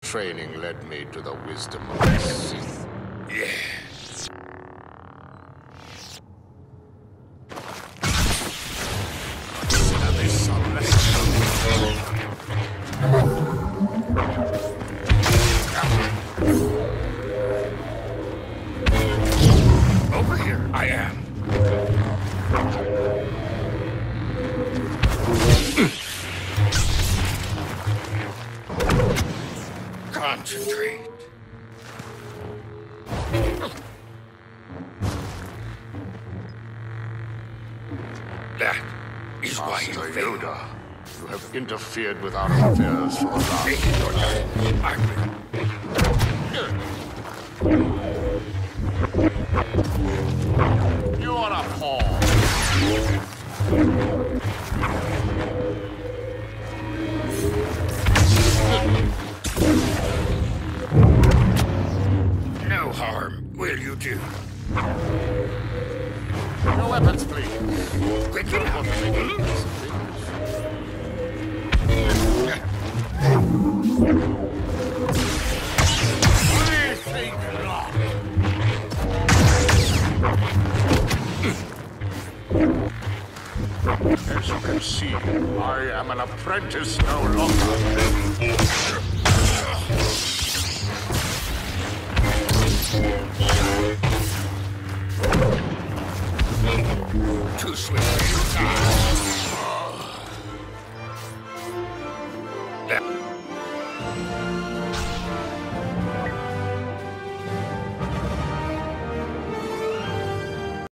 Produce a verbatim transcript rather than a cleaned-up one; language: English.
Training led me to the wisdom of the Sith. Yes. Over here, I am. Concentrate. That is why you Master failed. Yoda, you have interfered with our affairs for the last... Take it or not. I will. You are a pawn. No harm will you do. No weapons, please. Quick enough. I think not. As you can see, I am an apprentice no longer. Too swift for your time.